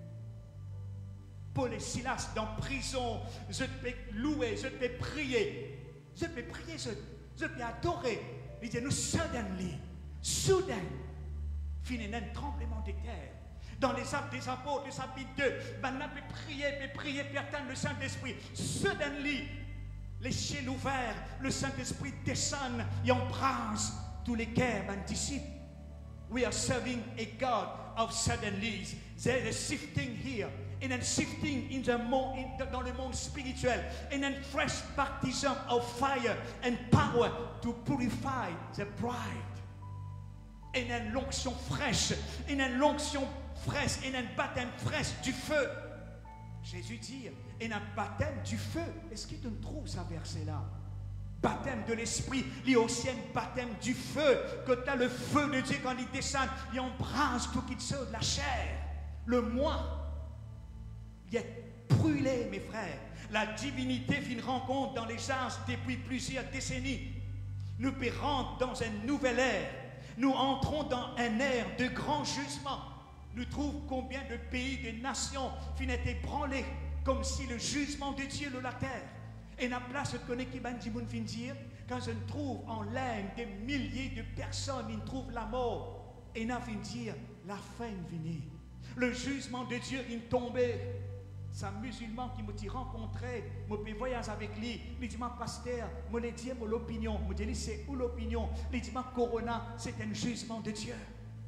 Speaker 1: Paul et Silas dans prison, je peux louer, je peux prier, je peux adorer. Il dit nous suddenly, soudain, fin un tremblement de terre. Dans les actes des apôtres, le chapitre 2, maintenant peut prier, puis atteindre le Saint-Esprit. Suddenly, les ciels ouverts, le Saint-Esprit descend et embrasse tous les cœurs des disciples. We are serving a God of suddenlies. There is a shifting here, and a shifting in dans le monde spirituel, and a fresh baptism of fire and power to purify the bride. Et une onction fraîche, et une onction fraîche, et un baptême fraîche du feu. Jésus dit, et un baptême du feu. Est-ce qu'il te trouve ça verset-là? Baptême de l'esprit, il y a aussi un baptême du feu, que tu as le feu de Dieu quand il descend, il embrasse tout qui sort de la chair. Le moi, il est brûlé, mes frères. La divinité fait une rencontre dans les âges depuis plusieurs décennies. Nous rentrons dans une nouvelle ère. Nous entrons dans un ère de grand jugement. Nous trouvons combien de pays, de nations finissent ébranlés, comme si le jugement de Dieu le la terre. Et la place de connaître qui fin dire, quand je trouve en l'air des milliers de personnes, ils trouvent la mort. Et n'a fin dire, la fin venue. Le jugement de Dieu est tombé. C'est un musulman qui m'a rencontré, je peux voyager avec lui. Il dit, ma pasteur, je lui dis l'opinion. Je lui dis, c'est où l'opinion? Il dit, ma corona, c'est un jugement de Dieu.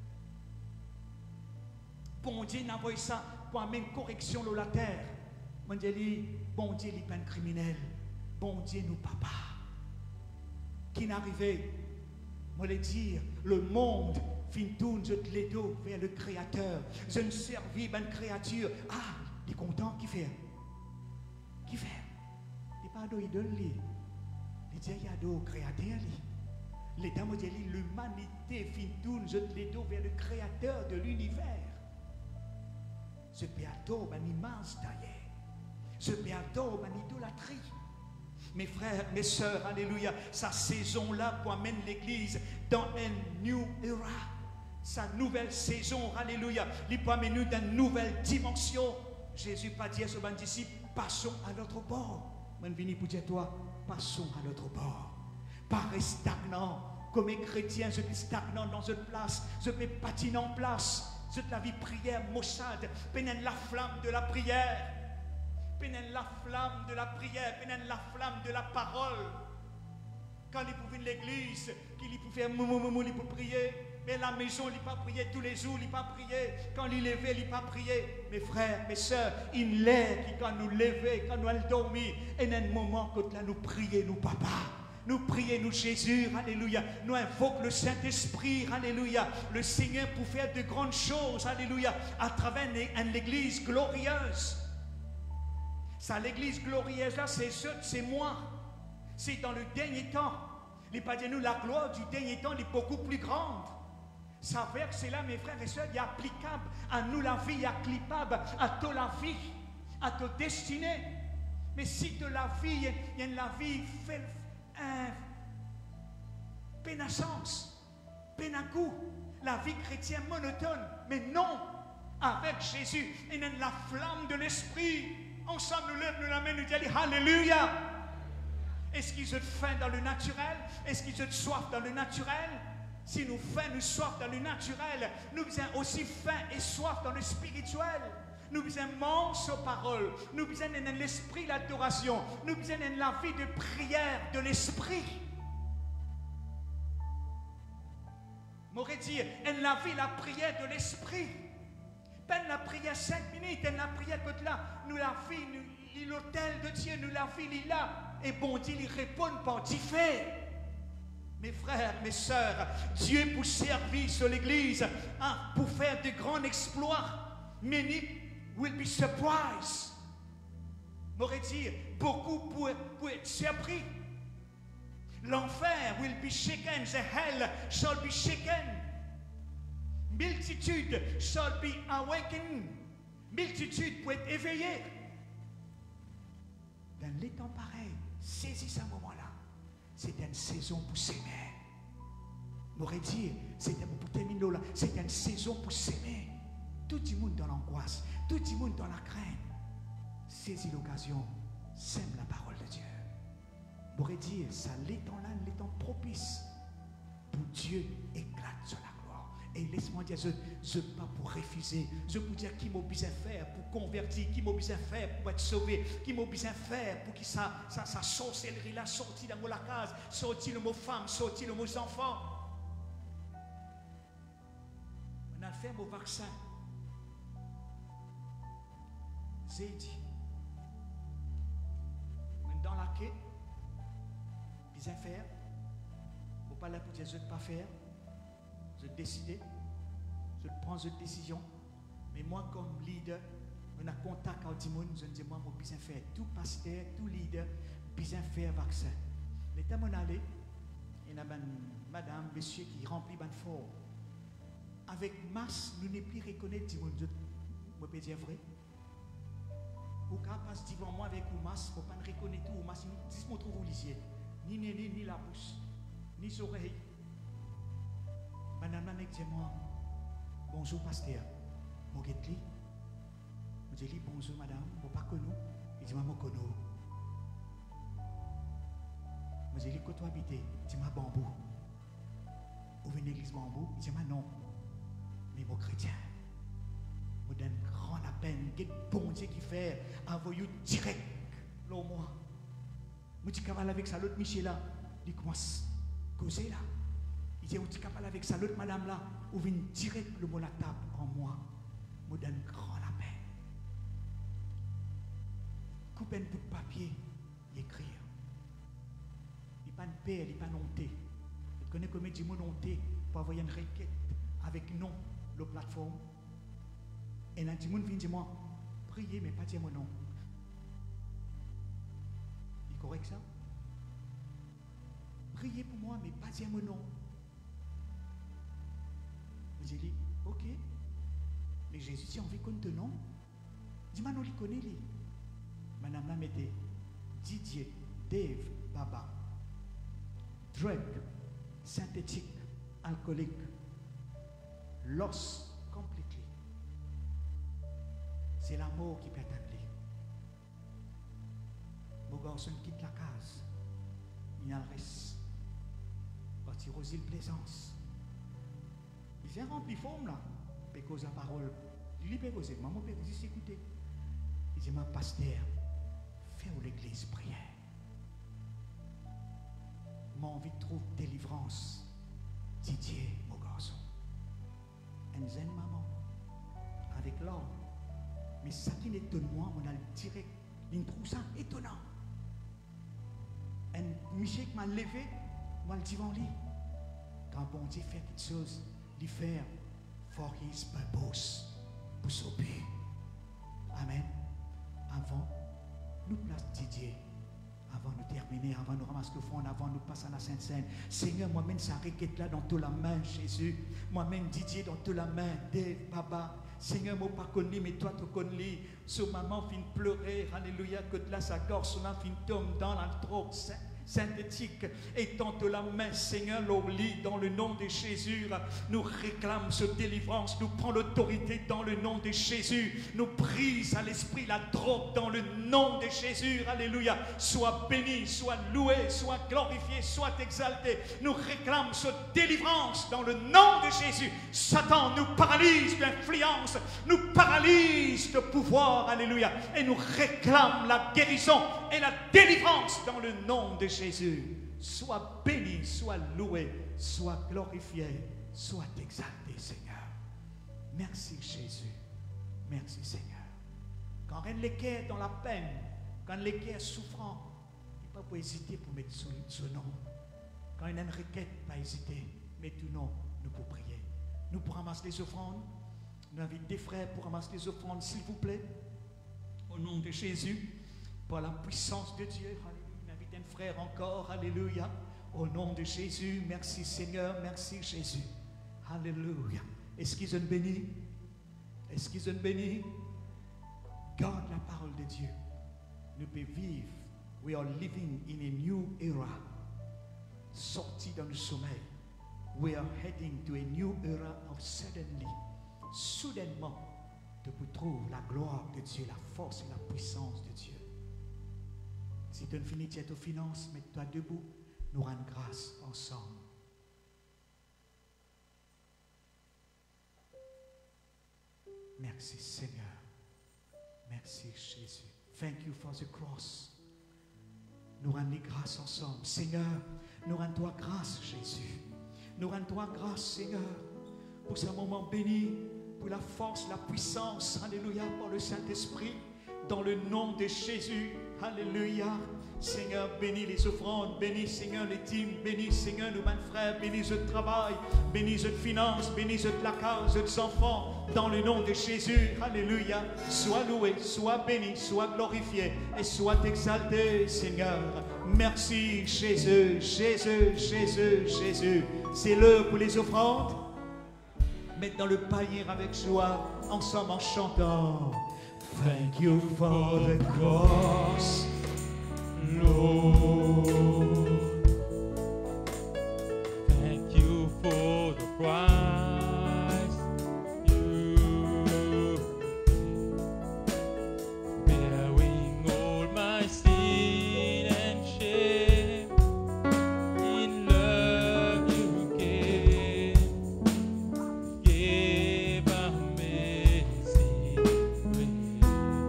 Speaker 1: Bon Dieu n'a pas ça pour amener une correction sur la terre. Je dis, bon Dieu, il n'est pas un criminel. Bon Dieu, nous, papa, qui n'arrivait, moi le dire, le monde fin tourne les dos vers le Créateur. Je ne servis une créature. Ah, il est content, qui fait? Qui fait? Il n'est pas d'eau idole, il dit, il y a d'eau Créateur. L'État me dit, l'humanité fin tourne les dos vers le Créateur de l'univers. Ce péato, une immense taillée. Ce péato, une idolâtrie. Mes frères, mes sœurs, alléluia, sa saison-là pour amener l'Église dans un new era. Sa nouvelle saison, alléluia, il peut amener nous dans une nouvelle dimension. Jésus pas dit à ses disciples, passons à l'autre bord. Je viens pour dire toi, passons à l'autre bord. Pas rester stagnant. Comme les chrétiens, je suis stagnant dans une place, je peux patiner en place. Je la vie prière, Mossad, pénètre la flamme de la prière. Pénètre la flamme de la prière, pénètre la flamme de la parole. Quand il pouvait venir l'église, qu'il pouvait faire mou, il pouvait prier. Mais la maison, il pas prier tous les jours, il pas prier. Quand il levait, il pas prier. Mes frères, mes sœurs, il l'est qui quand nous lever, quand nous allons dormir, et il y a un moment que là nous prions, nous papa. Nous prions, nous Jésus, alléluia. Nous invoquons le Saint-Esprit, alléluia. Le Seigneur pour faire de grandes choses, alléluia, à travers l'église glorieuse. Ça, l'église glorieuse là, c'est moi. C'est dans le dernier temps. Les pas nous la gloire du dernier temps est beaucoup plus grande. Ça veut que c'est là, mes frères et sœurs, il est applicable à nous la vie, applicable à toute la vie, à toute destinée. Mais si de la vie, il y a la vie fait un pénissance, pénagou, la vie chrétienne monotone. Mais non, avec Jésus, il y a la flamme de l'esprit. Ensemble, nous lèvons la main, nous disons Alléluia. Est-ce qu'ils ont faim dans le naturel? Est-ce qu'ils ont soif dans le naturel? Si nous faim, nous soif dans le naturel, nous avons aussi faim et soif dans le spirituel. Nous besoin manger aux paroles. Nous besoin de l'esprit, l'adoration. Nous besoin de la vie de prière de l'esprit. M'aurait dit, elle la vie, la prière de l'esprit. Pas la prière 5 minutes, elle la prière que là, nous la vie, l'hôtel de Dieu, nous la vie, il là. Et bon Dieu, il répond par différents. Mes frères, mes sœurs, Dieu pour servir sur l'église, pour faire de grands exploits. Many will be surprised. M'aurait dit, beaucoup pour être surpris. L'enfer will be shaken, the hell shall be shaken. Multitude shall be awakened. Multitude pour être éveillée. Dans les temps pareils, saisis ce moment-là. C'est une saison pour s'aimer. M'aurait dit, c'était pour terminer là, c'est une saison pour s'aimer. Tout le monde dans l'angoisse, tout le monde dans la crainte. Saisis l'occasion, sème la parole de Dieu. M'aurait dit, ça l'étend là, l'étend propice pour Dieu éclate sur la gloire. Et laisse-moi dire, je ne pas pour refuser, je peux dire qui m'a besoin faire pour convertir, qui m'a besoin faire pour être sauvé, qui m'a besoin faire pour que sa sorcellerie là sorti dans la case, sorti le mot femme, sorti le mot enfant. On a fait mon vaccin. C'est dit. Dans la quai, besoin faire. Faut pas là pour dire je ne pas faire. Je décide, je prends une décision, mais moi comme leader, on a contact avec tout le monde, je dis moi, je besoin faire, tout pasteur, tout leader, besoin faire vaccin. Mais quand on allait, il y a une madame, monsieur qui remplit un fort. Avec masse, nous ne plus reconnaître tout le monde, je peux dire vrai. Ou quand on passe devant moi avec une masse, il ne faut pas reconnaître tout, masse, si je me trouve au lycée, ni la bouche, ni les oreilles. Madame Nanek dit moi, bonjour pasteur, je dis bonjour madame, je ne pas connu. Il dit moi, je connais. Je dis quand tu habites, il dit moi bambou. Ou une église bambou, il dit moi non, mais mon chrétien. Je donne grand la peine, quel bon Dieu qui fait, envoyer direct là au moi. Je dis qu'avant avec ça, l'autre Michel là, il commence à causer là. Il dit, tu es capable avec ça, l'autre madame là, ou vient direct le mot la table en moi, me donne grand la peine. Coupe un bout de papier, il écrit. Il n'est pas une paix, il n'est pas une honte. Tu connais comment il dit mon honte pour envoyer une requête avec non, la plateforme. Et là, tout le monde vient dire moi, priez, mais pas dire mon nom. Il est correct ça? Priez pour moi, mais pas dire mon nom. J'ai dit, ok, mais Jésus, si on veut qu'on te nom, dis-moi, non, il connaît lui. Madame là mettait Didier, Dave, Baba, drug, synthétique, alcoolique, loss, completely. C'est la mort qui peut atteindre. Mon garçon quitte la case, il y a le reste. Partir aux îles Plaisance. Il s'est rempli forme là, parce que la parole, il lui peut causer, maman peut juste écouter. Il dit, ma pasteur, fais où l'église prière. J'ai envie de trouver délivrance. Didier, mon garçon. Un zen maman, avec l'or. Mais ça qui n'étonne moi, on a le direct, il trouve ça étonnant. Un Michel qui m'a levé, moi le divan lit. Quand bon Dieu fait quelque chose, il fait for his purpose, pour sauver. Amen. Avant, nous place Didier. Avant de terminer, avant de ramasser le fond, avant de passer à la Sainte Seine. Seigneur, moi-même, ça requête là dans toute la main, Jésus. Moi-même, Didier, dans toute la main, Dave, Baba. Seigneur, moi, pas connu, mais toi, tu connais. Ce maman fin pleurer, alléluia, que de là, sa gorge, son fin tombe dans la drogue. synthétique, étant de la main, Seigneur, l'on lit dans le nom de Jésus, nous réclame cette délivrance, nous prend l'autorité dans le nom de Jésus, nous brise à l'esprit la drogue dans le nom de Jésus, alléluia, sois béni, sois loué, sois glorifié, sois exalté, nous réclame cette délivrance dans le nom de Jésus. Satan nous paralyse d'influence, nous paralyse de pouvoir, alléluia, et nous réclame la guérison et la délivrance dans le nom de Jésus. Sois béni, sois loué, sois glorifié, sois exalté, Seigneur. Merci Jésus, merci Seigneur. Quand rien les cœurs dans la peine, quand les cœurs souffrants, il ne faut pas hésiter pour mettre ce nom. Quand il y a une requête, pas hésiter, mets tout nom, nous pour prier. Nous pour ramasser les offrandes, nous invitons des frères pour ramasser les offrandes, s'il vous plaît, au nom de Jésus, par la puissance de Dieu. Alléluia. Invite un frère encore, alléluia, au nom de Jésus. Merci Seigneur, merci Jésus. Alléluia. Est-ce qu'ils ont béni? Est-ce qu'ils ont béni? Garde la parole de Dieu. Nous pouvons vivre. We are living in a new era. Sorti dans le sommeil. We are heading to a new era of suddenly. Soudainement, de vous trouver la gloire de Dieu, la force et la puissance de Dieu. Si tu as fini tes finances, mets-toi debout. Nous rendons grâce ensemble. Merci Seigneur. Merci Jésus. Thank you for the cross. Nous rendons grâce ensemble. Seigneur, nous rendons grâce Jésus. Nous rendons grâce Seigneur pour ce moment béni, pour la force, la puissance, alléluia, par le Saint-Esprit, dans le nom de Jésus, alléluia. Seigneur, bénis les offrandes, bénis Seigneur les dîmes, bénis Seigneur nos frères, bénis le travail, bénis les finances, bénis la cause, les enfants, dans le nom de Jésus, alléluia. Sois loué, sois béni, sois glorifié et sois exalté, Seigneur. Merci Jésus, Jésus, Jésus, Jésus. C'est l'heure pour les offrandes. Mettez dans le panier avec joie, ensemble en chantant. Thank you for the cross, Lord.
Speaker 2: Thank you for the price you paid, bearing all my sin and shame. In love you came, gave amazing grace.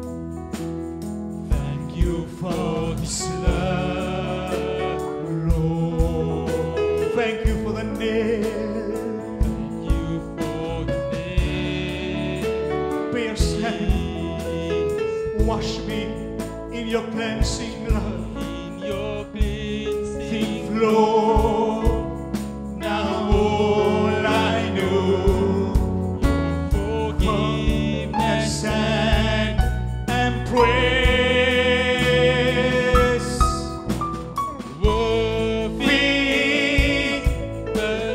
Speaker 2: Thank you for this love,
Speaker 1: Lord. Thank you for the nail.
Speaker 2: thank you for the name.
Speaker 1: Pierce hand. Wash me in your cleansing blood.
Speaker 2: In your cleansing
Speaker 1: Flow. Now all I know.
Speaker 2: forgiveness
Speaker 1: And praise.
Speaker 2: worthy the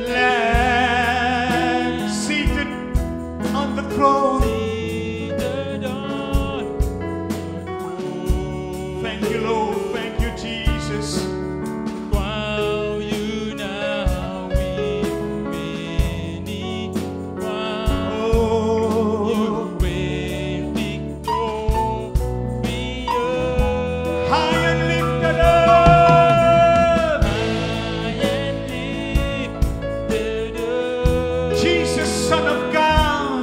Speaker 1: Lamb seated on the throne.
Speaker 2: seated on the throne.
Speaker 1: Thank you, Lord. Thank you, Jesus.
Speaker 2: Crown you now with many crowns.
Speaker 1: Oh,
Speaker 2: You reign victorious.
Speaker 1: high and lifted up.
Speaker 2: High and lifted up.
Speaker 1: Jesus, Son of God.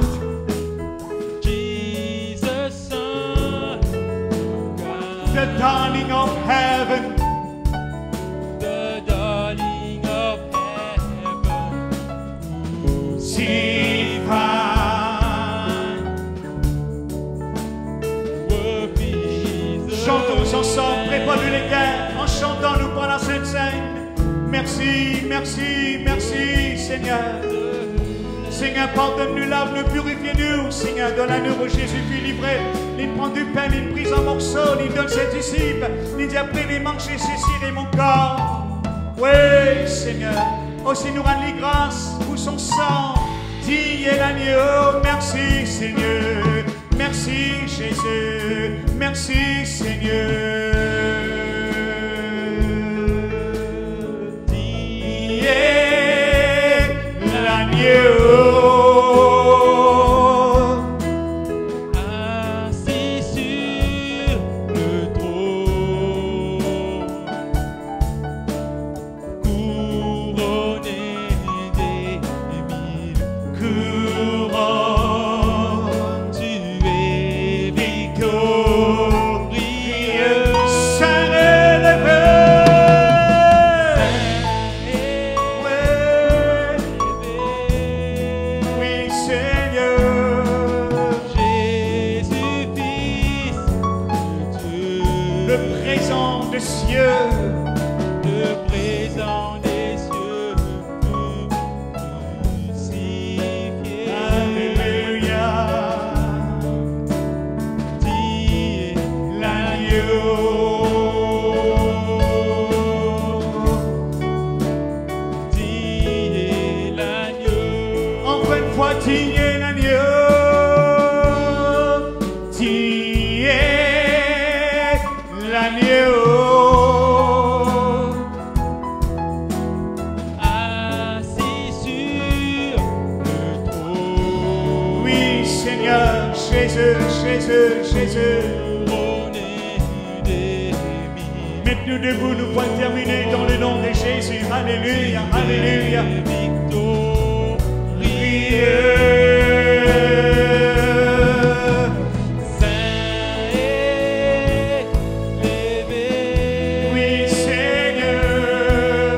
Speaker 2: Jesus, Son of God.
Speaker 1: The darling of heaven.
Speaker 2: The darling of heaven.
Speaker 1: Divine.
Speaker 2: Worthy is the
Speaker 1: Chantons ensemble, prépare-nous les cœurs, en chantant nous pour la Sainte Seine. Merci, merci, merci, Seigneur. Seigneur, pardonne-nous, lave-nous, purifie-nous. Seigneur, donne-nous au Jésus puis livré. Il prend du pain, il brise en morceaux, il donne ses disciples. Il dit après, il mange ceci et mon corps. Oui, Seigneur. Aussi nous rend les grâces pour son sang. Dit et l'agneau, merci, Seigneur. Merci, Jésus. Merci, Seigneur.
Speaker 2: le présent des cieux crucifié.
Speaker 1: Alléluia.
Speaker 2: Dis
Speaker 1: L'agneau.
Speaker 2: dis l'agneau.
Speaker 1: Encore une fois, tu es l'agneau. Tu es l'agneau.
Speaker 2: Assis sur le trône.
Speaker 1: Oui, Seigneur, Jésus, Jésus, Jésus.
Speaker 2: Couronné des mille.
Speaker 1: Mettez-nous debout, nous pouvons terminer dans le nom de Jésus. Alléluia, Alléluia.
Speaker 2: Saint élevé,
Speaker 1: Oui, Seigneur.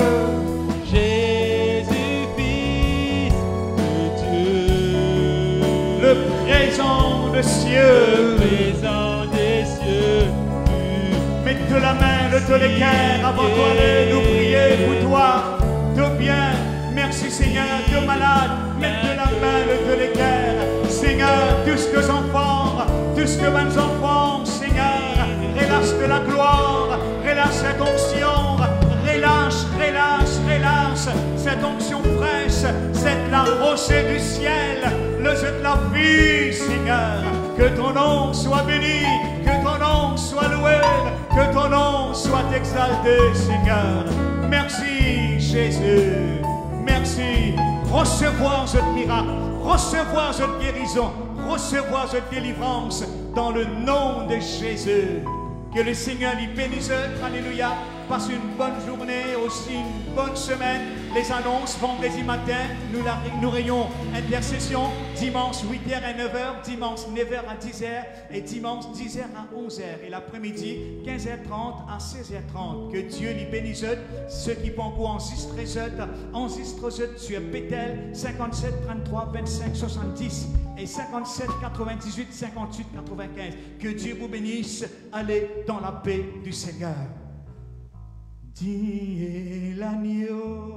Speaker 2: Jésus, Fils de Dieu,
Speaker 1: Le présent de
Speaker 2: le
Speaker 1: cieux.
Speaker 2: présent des cieux,
Speaker 1: Mettez la main, le tous les cœurs avant toi, nous prier pour toi. Tout bien, merci Seigneur, de malade, mettez la main, le tous les cœurs. Seigneur, tous que enfants, tous que mes enfants, Seigneur, relâche de la gloire, relâche cette onction, relâche, relâche, relâche cette onction fraîche, cette la rocher du ciel, le jeu de la vie, Seigneur. Que ton nom soit béni, que ton nom soit loué, que ton nom soit exalté, Seigneur. Merci, Jésus. Merci. Recevoir ce miracle, recevoir cette guérison, recevoir cette délivrance dans le nom de Jésus. Que le Seigneur lui bénisse. Alléluia. Passe une bonne journée, aussi une bonne semaine. Les annonces, vendredi matin, nous rayons intercession. Dimanche 8h à 9h, dimanche 9h à 10h et dimanche 10h à 11h. Et l'après-midi 15h30 à 16h30. Que Dieu lui bénisse. Ceux qui vont enregistrer sur Bethel 57 33 25 70 et 57 98 58 95. Que Dieu vous bénisse. Allez dans la paix du Seigneur. Dis l'agneau.